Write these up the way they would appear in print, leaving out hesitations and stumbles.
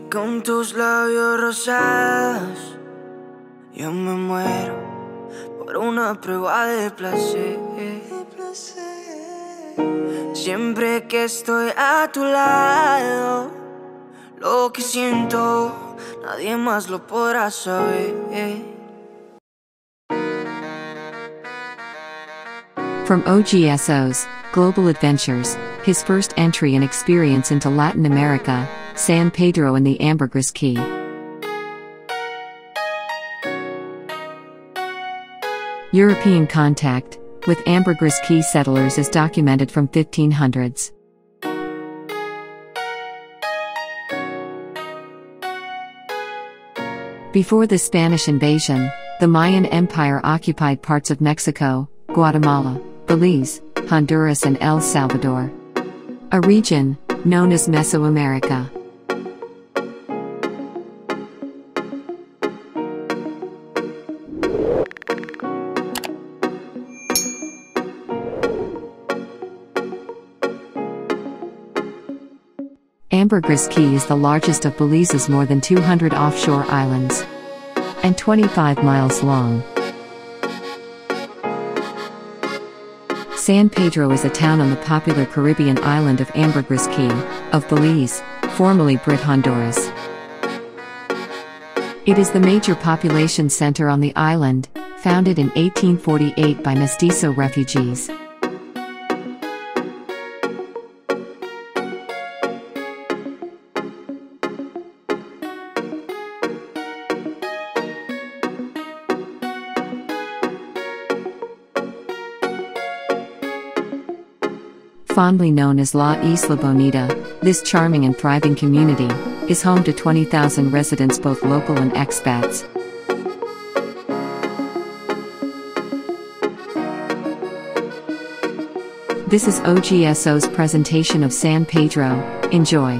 Con tus labios rosados, yo me muero por una prueba de placer. Siempre que estoy a tu lado, lo que siento, nadie más lo podrá saber. From OGSO's Global Adventures, his first entry and experience into Latin America, San Pedro and the Ambergris Key. European contact with Ambergris Key settlers is documented from 1500s. Before the Spanish invasion, the Mayan Empire occupied parts of Mexico, Guatemala, Belize, Honduras and El Salvador. A region known as Mesoamerica. Ambergris Key is the largest of Belize's more than 200 offshore islands, and 25 miles long. San Pedro is a town on the popular Caribbean island of Ambergris Key, of Belize, formerly Brit Honduras. It is the major population center on the island, founded in 1848 by Mestizo refugees. Fondly known as La Isla Bonita, this charming and thriving community is home to 20,000 residents, both local and expats. This is OGSO's presentation of San Pedro. Enjoy.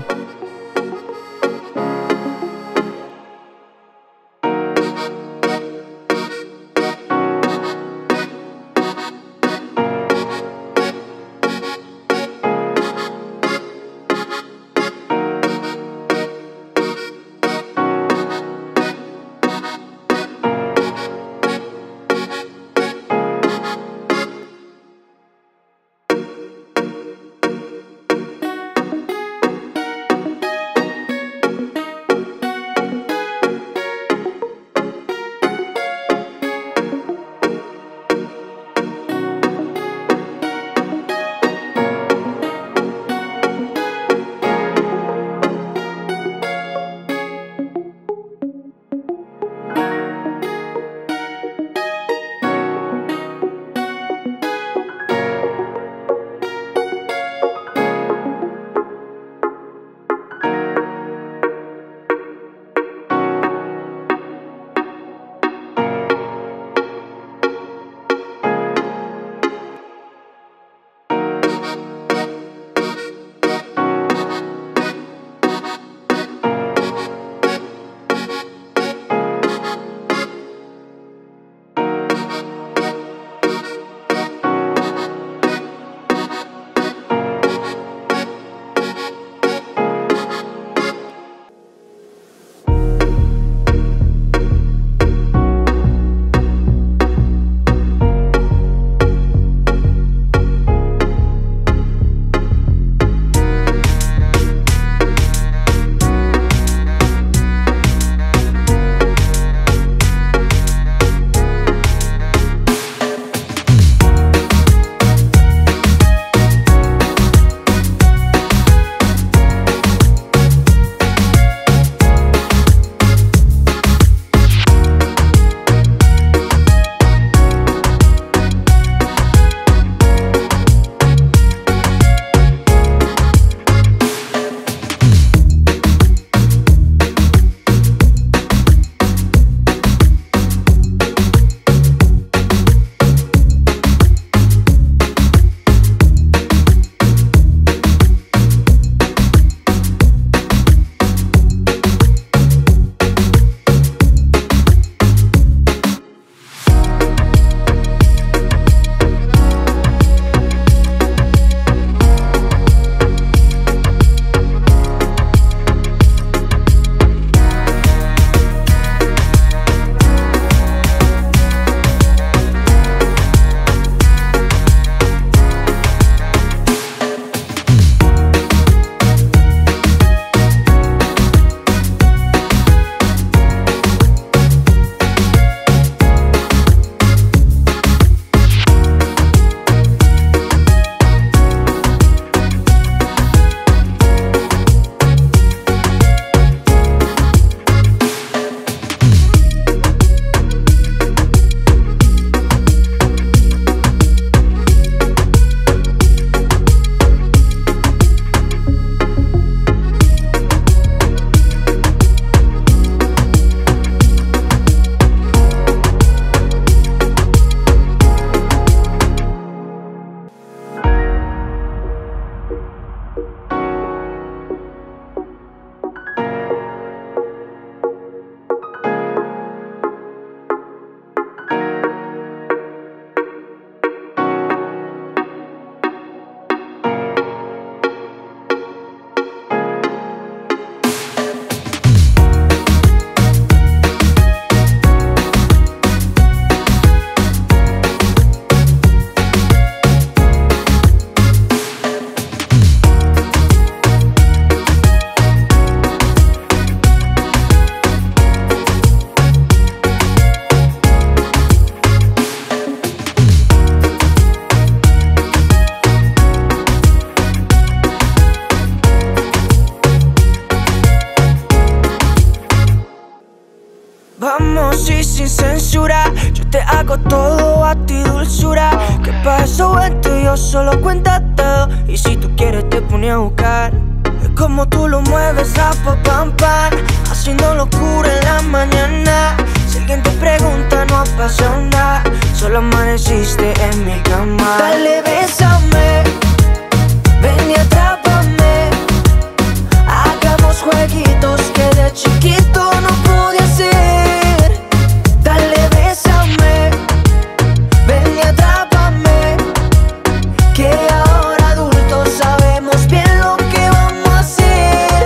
Vamos y sin censura, yo te hago todo a ti, dulzura. Que pa' eso esto yo solo cuéntate. Y si tú quieres te pone a buscar. Es como tú lo mueves, rapa, pam, pam, haciendo locura en la mañana. Si alguien te pregunta no ha pasado nada, solo amaneciste en mi cama. Dale, bésame, ven y atrápame. Hagamos jueguitos que de chiquito no pude hacer. Dale, bésame, ven y atrápame. Que ahora adultos sabemos bien lo que vamos a hacer.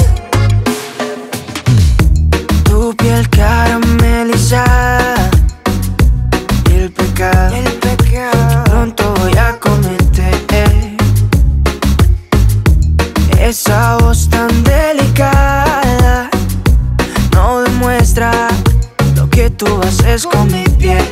Tu piel caramelizada y el pecado que pronto voy a cometer. Esa voz tan delicada no demuestra lo que tú haces con mi piel.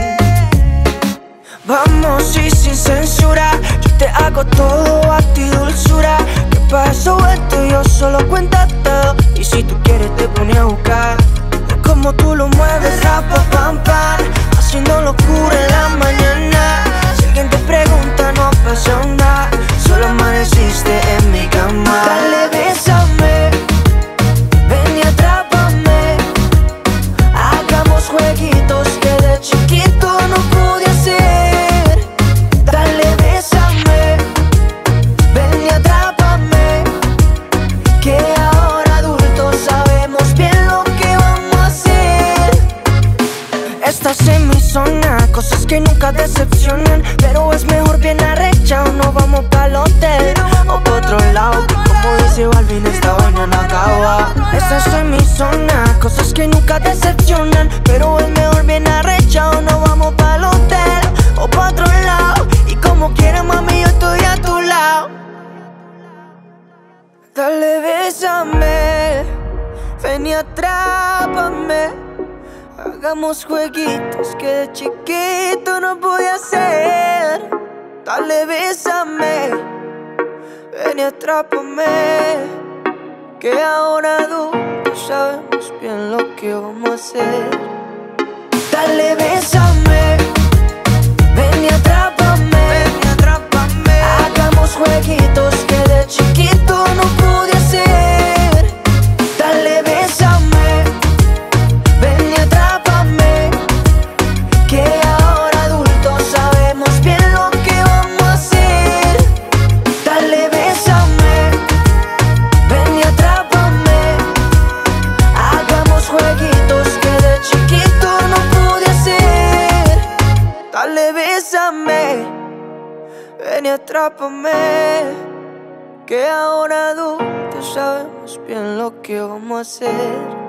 Vamos y sin censura, yo te hago todo a ti, dulzura. Que pa' eso esto yo solo cuéntate. Y si tú quieres te pone a buscar. Es como tú lo mueves, rapa, pam, pam, haciendo locura en la mañana. Si alguien te pregunta no ha pasado nada, solo amaneciste en mi cama. Dale, bésame, ven y atrápame. Hagamos jueguitos que de chiquito no pude hacer. Dale, bésame, ven y atrápame. Que ahora adultos sabemos bien lo que vamos a hacer. Estás en mi zona, cosas que nunca decepcionan. Pero es mejor bien arrecha o no vamos pa'l hotel o pa' otro lado. Que como dice Balvin, esta vaina no acaba. Estás en mi zona, cosas que nunca decepcionan. Pero es mejor bien arrecha o no vamos pa'l hotel o pa' otro lado. Y como quieras, mami, yo estoy a tu lado. Dale, bésame, ven y atrápame. Hagamos jueguitos que de chiquito no pude hacer. Dale, bésame, ven y atrápame. Que ahora adultos sabemos bien lo que vamos a hacer. Dale, bésame, ven y atrápame. Hagamos jueguitos que de chiquito no pude hacer. Dale, bésame, ven y atrápame. Que ahora adultos sabemos bien lo que vamos a hacer. Dale, bésame, ven y atrápame. Hagamos jueguitos que de chiquito no pude hacer. Dale, bésame, ven y atrápame. Que ahora adultos sabemos bien lo que vamos a hacer.